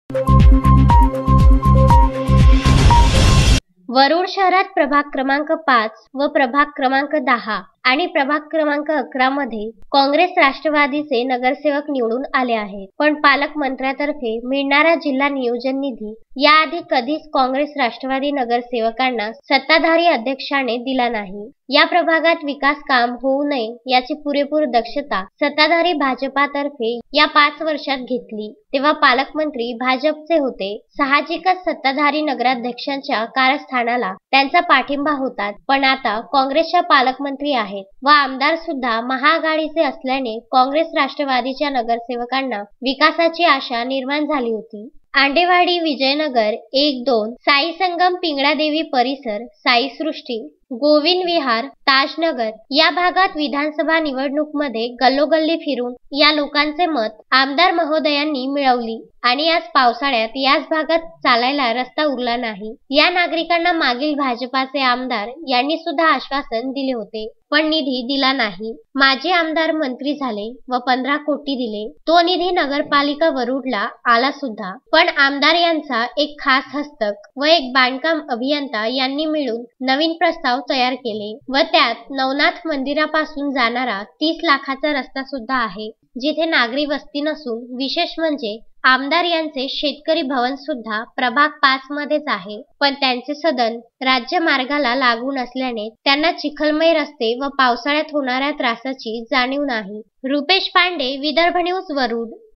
वरुड शहरात प्रभाग क्रमांक 5 व प्रभाग क्रमांक 10 आणि प्रभाग क्रमांक 11 मध्ये काँग्रेस राष्ट्रवादीचे नगरसेवक निवडून आले आहेत. पण पालकमंत्र्यातर्फे मिळणारा जिल्हा नियोजन निधी याआधी कधीच काँग्रेस राष्ट्रवादी नगरसेवकांना सत्ताधारी अध्यक्षाने दिला नाही. या प्रभागात विकास काम होऊ नये याची पुरेपूर दक्षता सत्ताधारी भाजपातर्फे या 5 वर्षात घेतली. तेव्हा पालकमंत्री भाजपचे होते. साहजिकच सत्ताधारी नगराध्यक्षांच्या कारस्थानाला त्यांचा पाठिंबा होता. पण आता काँग्रेसच्या पालकमंत्री आहेत व आमदार सुद्धा महाआघाडीचे असल्याने काँग्रेस राष्ट्रवादीच्या नगरसेवकांना विकासाची आशा निर्माण झाली होती. आंडेवाडी, विजयनगर 1-2, साई संगम, पिंगळादेवी परिसर, साई सृष्टी, गोविंद विहार, ताजनगर या भागात विधानसभा निवडणूकमध्ये गल्लोगल्ली फिरून या लोकांचे मत आमदार महोदयांनी मिळवली आणि आज पावसाळ्यात याच भागात चालायला रस्ता उरला नाही. या नागरिकांना मागील भाजपाचे आमदार यांनी सुद्धा आश्वासन दिले होते, पण निधी दिला नाही. माजी आमदार मंत्री झाले व 15 कोटी दिले. तो निधी नगरपालिका वरुडला आला सुद्धा. पण आमदार यांचा एक खास हस्तक व एक बांधकाम अभियंता यांनी मिळून नवीन प्रस्ताव तयार केले व त्यात नवनाथ मंदिरापासून जाणारा 30 लाखाचा रस्ता सुद्धा आहे, जिथे नागरी वस्ती नसून विशेष म्हणजे आमदार यांचे शेतकरी भवन सुद्धा प्रभाग 5 मध्येच आहे. पण त्यांचे सदन राज्य मार्गाला लागून असल्याने त्यांना चिखलमय रस्ते व पावसाळ्यात होणाऱ्या त्रासाची जाणीव नाही. रुपेश पांडे, विदर्भ न्यूज, वरुड.